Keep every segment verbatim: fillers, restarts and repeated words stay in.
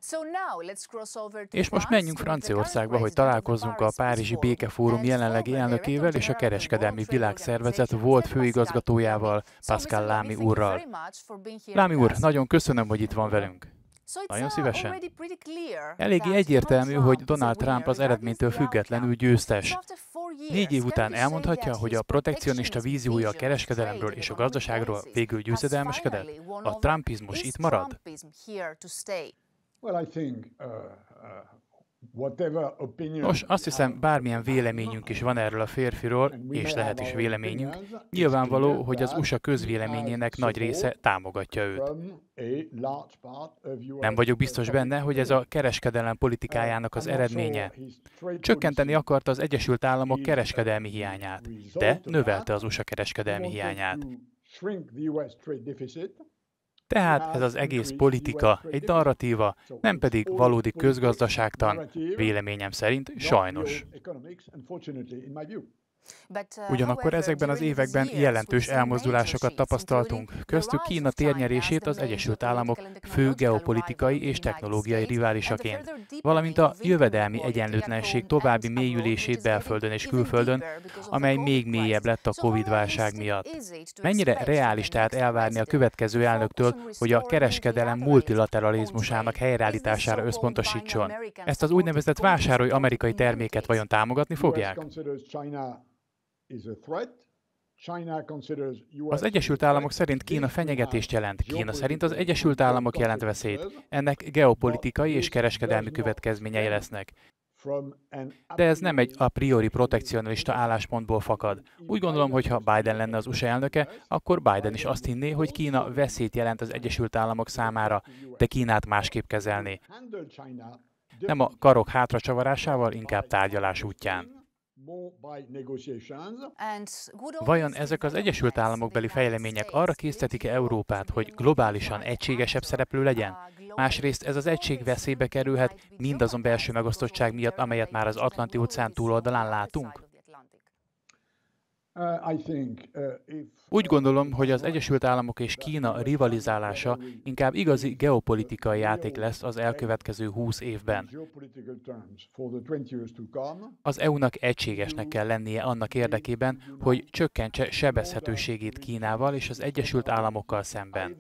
És most menjünk Franciaországba, hogy találkozzunk a Párizsi Békefórum jelenlegi elnökével és a Kereskedelmi Világszervezet volt főigazgatójával, Pascal Lamy úrral. Lamy úr, nagyon köszönöm, hogy itt van velünk. Nagyon szívesen. Eléggé egyértelmű, hogy Donald Trump az eredménytől függetlenül győztes. Négy év után elmondhatja, hogy a protekcionista víziója a kereskedelemről és a gazdaságról végül győzedelmeskedett? A trumpizmus itt marad? Nos, azt hiszem, bármilyen véleményünk is van erről a férfiról, és lehet is véleményünk, nyilvánvaló, hogy az u es á közvéleményének nagy része támogatja őt. Nem vagyok biztos benne, hogy ez a kereskedelem politikájának az eredménye. Csökkenteni akarta az Egyesült Államok kereskedelmi hiányát, de növelte az u es á kereskedelmi hiányát. Tehát ez az egész politika, egy narratíva, nem pedig valódi közgazdaságtan, véleményem szerint sajnos. Ugyanakkor ezekben az években jelentős elmozdulásokat tapasztaltunk, köztük Kína térnyerését az Egyesült Államok fő geopolitikai és technológiai riválisaként, valamint a jövedelmi egyenlőtlenség további mélyülését belföldön és külföldön, amely még mélyebb lett a Covid-válság miatt. Mennyire reális tehát elvárni a következő elnöktől, hogy a kereskedelem multilateralizmusának helyreállítására összpontosítson? Ezt az úgynevezett vásárolj amerikai terméket vajon támogatni fogják? Az Egyesült Államok szerint Kína fenyegetést jelent, Kína szerint az Egyesült Államok jelent veszélyt. Ennek geopolitikai és kereskedelmi következményei lesznek. De ez nem egy a priori protekcionista álláspontból fakad. Úgy gondolom, hogy ha Biden lenne az u es á elnöke, akkor Biden is azt hinné, hogy Kína veszélyt jelent az Egyesült Államok számára, de Kínát másképp kezelné. Nem a karok hátracsavarásával, inkább tárgyalás útján. Vajon ezek az Egyesült Államokbeli fejlemények arra késztetik-e Európát, hogy globálisan egységesebb szereplő legyen? Másrészt ez az egység veszélybe kerülhet mindazon belső megosztottság miatt, amelyet már az Atlanti-óceán túloldalán látunk? Úgy gondolom, hogy az Egyesült Államok és Kína rivalizálása inkább igazi geopolitikai játék lesz az elkövetkező húsz évben. Az é u-nak egységesnek kell lennie annak érdekében, hogy csökkentse sebezhetőségét Kínával és az Egyesült Államokkal szemben.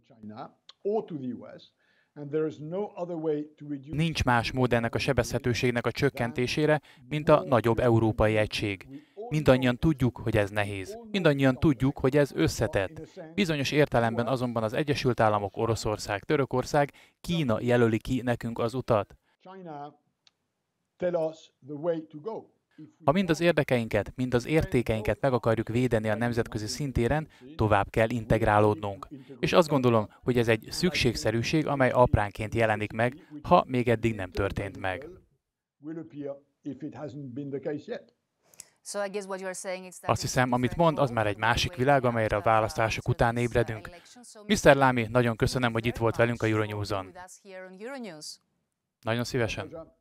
Nincs más mód ennek a sebezhetőségnek a csökkentésére, mint a nagyobb európai egység. Mindannyian tudjuk, hogy ez nehéz. Mindannyian tudjuk, hogy ez összetett. Bizonyos értelemben azonban az Egyesült Államok, Oroszország, Törökország, Kína jelöli ki nekünk az utat. Ha mind az érdekeinket, mind az értékeinket meg akarjuk védeni a nemzetközi szintéren, tovább kell integrálódnunk. És azt gondolom, hogy ez egy szükségszerűség, amely apránként jelenik meg, ha még eddig nem történt meg. Azt hiszem, amit mond, az már egy másik világ, amelyre a választások után ébredünk. miszter Lamy, nagyon köszönöm, hogy itt volt velünk a Euronews-on. Nagyon szívesen.